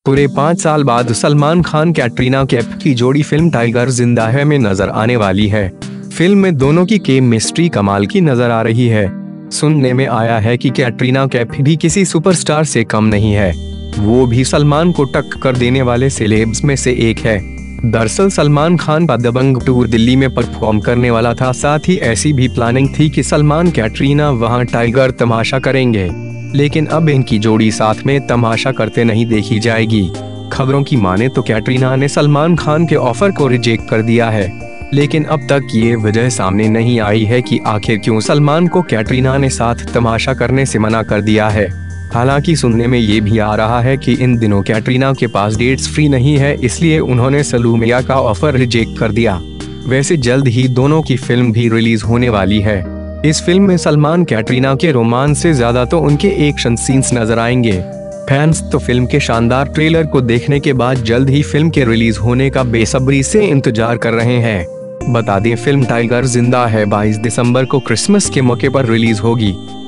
पूरे 5 साल बाद सलमान खान कैटरीना कैफ की जोड़ी फिल्म टाइगर जिंदा है में नजर आने वाली है। फिल्म में दोनों की केमिस्ट्री कमाल की नजर आ रही है। सुनने में आया है कि कैटरीना कैफ भी किसी सुपरस्टार से कम नहीं है, वो भी सलमान को टक्कर देने वाले सेलेब्स में से एक है। दरअसल सलमान खान का दबंग टूर दिल्ली में परफॉर्म करने वाला था, साथ ही ऐसी भी प्लानिंग थी कि सलमान कैटरीना वहां टाइगर तमाशा करेंगे, लेकिन अब इनकी जोड़ी साथ में तमाशा करते नहीं देखी जाएगी। खबरों की माने तो कैटरीना ने सलमान खान के ऑफर को रिजेक्ट कर दिया है, लेकिन अब तक ये वजह सामने नहीं आई है कि आखिर क्यों सलमान को कैटरीना ने साथ तमाशा करने से मना कर दिया है। हालांकि सुनने में ये भी आ रहा है कि इन दिनों कैटरीना के पास डेट्स फ्री नहीं है, इसलिए उन्होंने सलूमिया का ऑफर रिजेक्ट कर दिया। वैसे जल्द ही दोनों की फिल्म भी रिलीज होने वाली है। इस फिल्म में सलमान कैटरीना के रोमांस से ज्यादा तो उनके एक्शन सीन्स नजर आएंगे। फैंस तो फिल्म के शानदार ट्रेलर को देखने के बाद जल्द ही फिल्म के रिलीज होने का बेसब्री से इंतजार कर रहे हैं। बता दें, फिल्म टाइगर जिंदा है 22 दिसंबर को क्रिसमस के मौके पर रिलीज होगी।